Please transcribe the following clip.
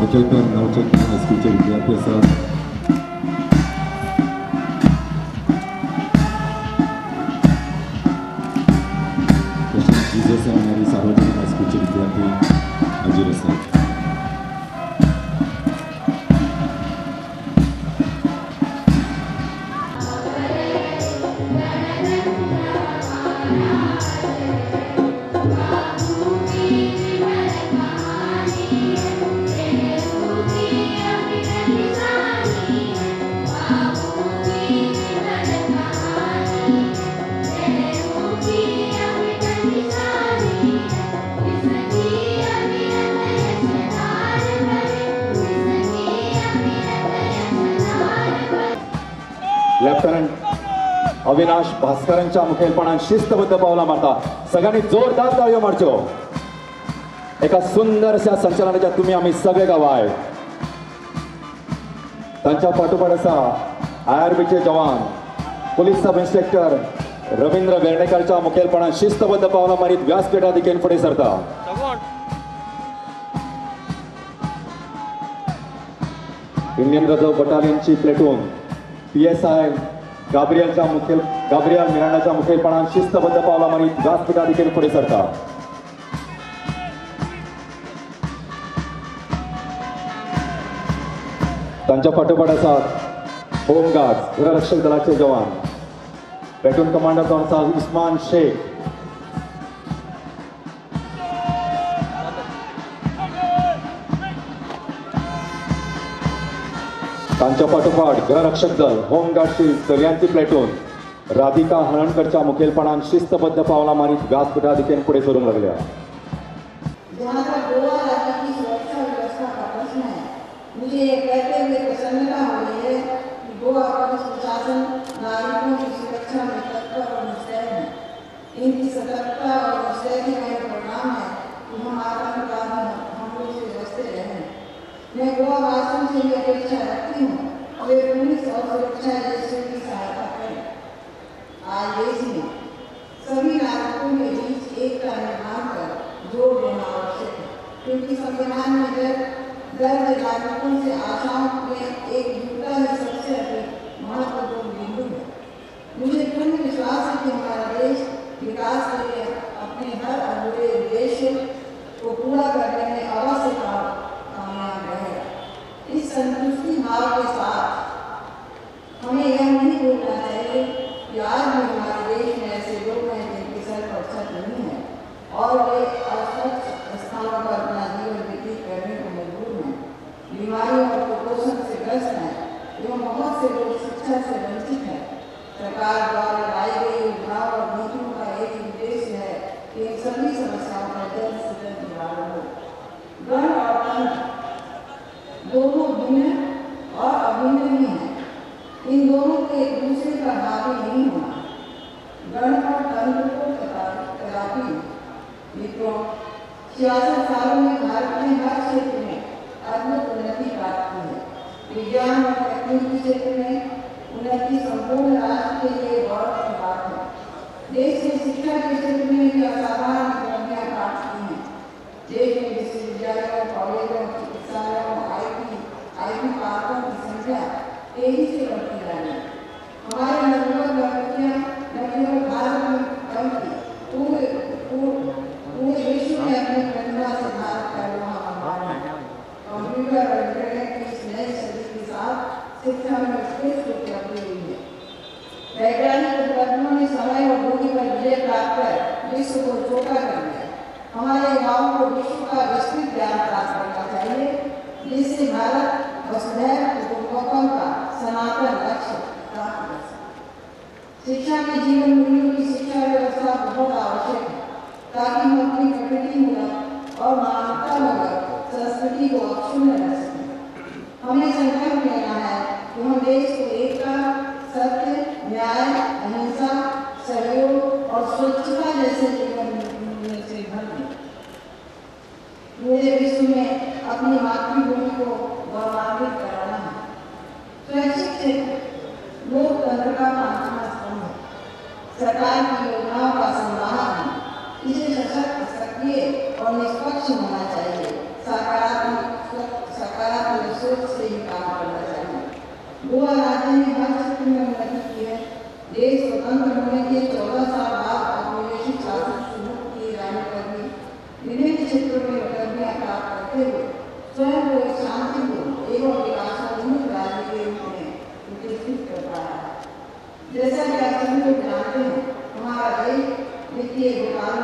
नवचेतन हायस्कूलचे विद्यार्थी आसात. तशेंच जीजस सेमिनरी सार्वजनीक हायस्कूलचे विद्यार्थी हाजीर आसात. लेफ्टनंट अविनाश भास्करांच्या मुखेलपणान शिस्तबद्ध पावलां मारता. सगळ्यांनी जोरदार ताळयो मारच्यो. एका सुंदरशा संचलनाच्या तुम्ही आम्ही सगळे गावाय. तांच्या फाटोफाट आसा IRBचे जवान पुलीस सब इन्स्पेक्टर रवींद्र वेर्णेकरच्या मुखेलपणान शिस्तबद्ध पावलां मारीत व्यासपीठादिकेन फुडें सरता. इंडियन रिझर्व बटालियनची प्लेटून PSI गाब्रियल मिरांडाच्या मुखेलपणान शिस्तबद्ध पावलां मारीत व्यासपीठादिकेन फुडें सरता. तांच्या फाटोफाट आसात होमगार्ड गृहरक्षक दलाचे जवान प्लेटून कमांडर जावन आसा उस्मान शेख. तांच्या फाटोफाट गृहरक्षक दल होमगार्डची दर्यांची प्लेटून राधिका हळणकरच्या मुखेलपणान शिस्तबद्ध पावलां मारीत व्यासपीठादिकेन फुडें सरूंक लागल्या. मुझे ये कहते हुए प्रसन्नता हो रही है कि गोवा पुलिस प्रशासन नागरिकों की सुरक्षा में तत्पर और मुस्तैद है. इनकी सतर्कता और मुस्तैदी का एक परिणाम है कि हम आतंकवादी हमलों से बचते रहे. मैं गोवा वासियों से ये अपेक्षा रखती हूँ वे पुलिस और सुरक्षा एजेंसियों की सहायता करें. आज देश में सभी नागरिकों के बीच एकता निर्माण कर जोर देना आवश्यक है, क्योंकि संविधान में दर्ज नागरिकों से आशाओं में एकजुटता ही सबसे अधिक महत्वपूर्ण बिंदु है. मुझे पूर्ण विश्वास है कि हमारा देश विकास के लिए अपने हर अधूरे उद्देश्य को पूरा करने में अवश्य कामयाब रहेगा. इस संतुष्टि भाव के साथ हमें यह नहीं भूलना चाहिए कि आज भी हमारे देश में ऐसे लोग हैं जिनके सर पर छत नहीं है और वे अस्वच्छ स्थानों पर अपना जीवन व्यतीत करने को मजबूर हैं, बीमारियों और कुपोषण से ग्रस्त हैं एवं बहुत से लोग शिक्षा से वंचित हैं. सरकार द्वारा लाई गई योजनाओं और नीतियों का एक उद्देश्य है कि इन सभी समस्याओं का जल्द से जल्द निवारण हो. गण और तंत्र दोनों भिन्न और अभिन्न ही हैं. इन दोनों को एक दूसरे का हावी नहीं होना. गण और तंत्र को कदापि मित्रों 66 सालों में भारत ने हर क्षेत्र में अद्भुत उन्नति प्राप्त की है. विज्ञान और तकनीकी क्षेत्र में उन्नति संपूर्ण राष्ट्र के लिए गौरव की बात है. देश ने शिक्षा के क्षेत्र में भी असाधारण उपलब्धियां प्राप्त की हैं. देश में विश्वविद्यालयों, कॉलेजों, चिकित्सालयों, IT पार्कों की संख्या तेजी से बढ़ती जा रही है. हमारे नवयुवक लड़कियां न केवल भारत में बल्कि पूरे विश्व में अपनी प्रतिभा से भारत का वहाँ बना रहे हैं. कंप्यूटर और इंटरनेट की इस नई सदी के साथ शिक्षा में उत्कृष्ट उपलब्धि हुई है. वैज्ञानिक उपलब्धियों ने समय और दूरी पर विजय प्राप्त कर विश्व को छोटा कर दिया. हमारे युवाओं को विश्व का विस्तृत ज्ञान प्राप्त करना चाहिए, जिससे भारत वसुधैव कुटुम्बकम का सनातन लक्ष्य प्राप्त कर सके. शिक्षा के जीवन मूल्यों की शिक्षा व्यवस्था बहुत आवश्यक है, ताकि हम अपनी प्रकृतिमूलक और मानवतामूलक संस्कृति को अक्षुण्ण रख सकें. हमें संकल्प लेना है कि हम देश को एकता, सत्य, न्याय, अहिंसा, सहयोग और स्वच्छता जैसे जीवन मूल्यों से भर दें. पूरे विश्व में अपनी मातृभूमि को गौरवान्वित कराना है. स्वैच्छिक क्षेत्र लोकतंत्र का 5वां स्तंभ है. सरकार की योजनाओं का संवाहन है. इसे सशक्त, सक्रिय और निष्पक्ष होना चाहिए. सकारात्मक गोवा राज्य ने हर क्षेत्र में उन्नति की है। देश स्वतंत्र होने के 14 साल बाद औपनिवेशिक शासन शुरू किए जाने पर भी विभिन्न क्षेत्रों में उपलब्धियां प्राप्त करते हुए स्वयं को एक शांतिपूर्ण एवं विकासोन्मुख राज्य के रूप में प्रतिष्ठित करता है। जैसा कि आप सभी लोग जानते हैं, हमारा देश वित्तीय घोटाले